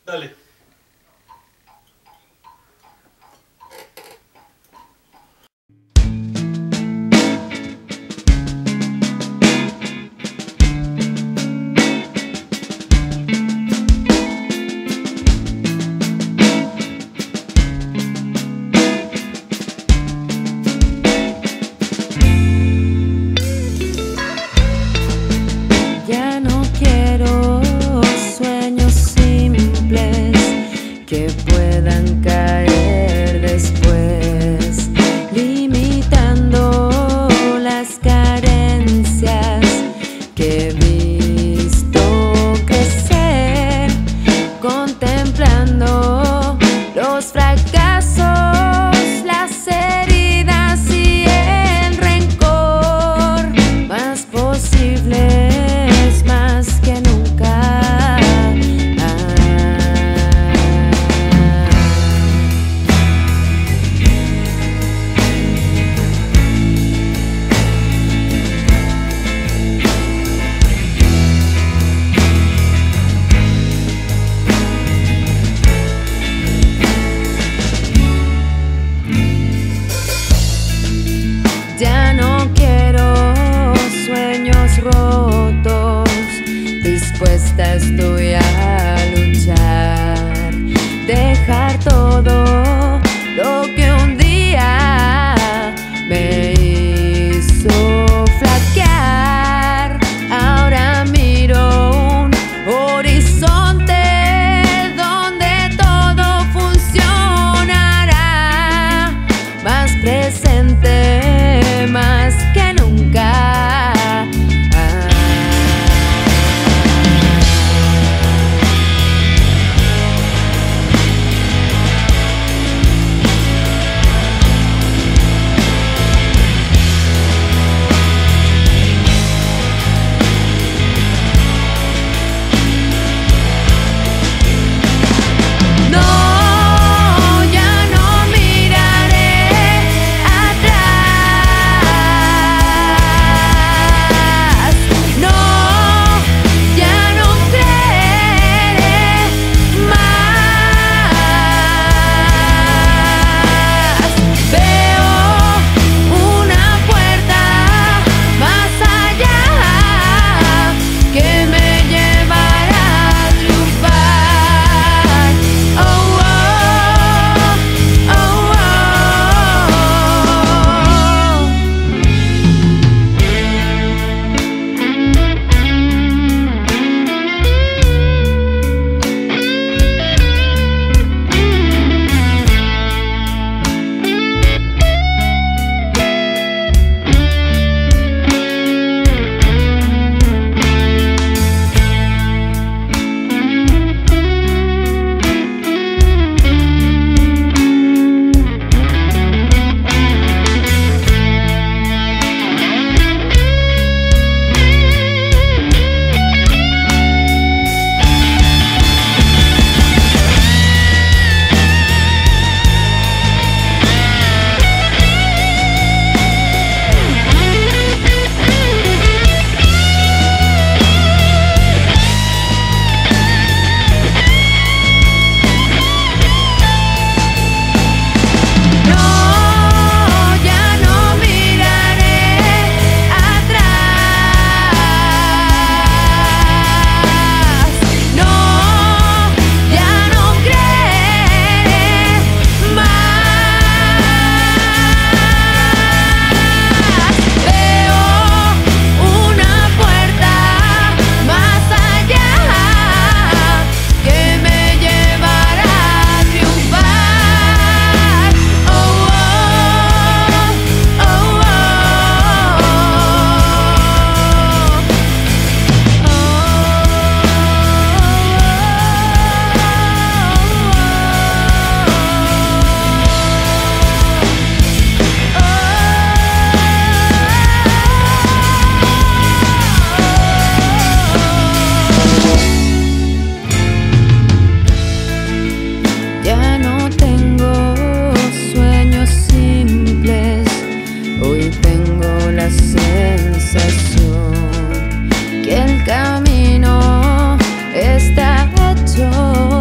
Dale. Ya no quiero sueños simples que puedan caer después, limitando las carencias que he visto crecer, contemplando los fracasos, las heridas y el rencor, más posibles, más que nunca. Ya no quiero sueños rotos, dispuesta estoy a luchar, dejar todo lo que un día me hizo flaquear. Ahora miro un horizonte donde todo funcionará, más presente, más que nunca. camino está hecho.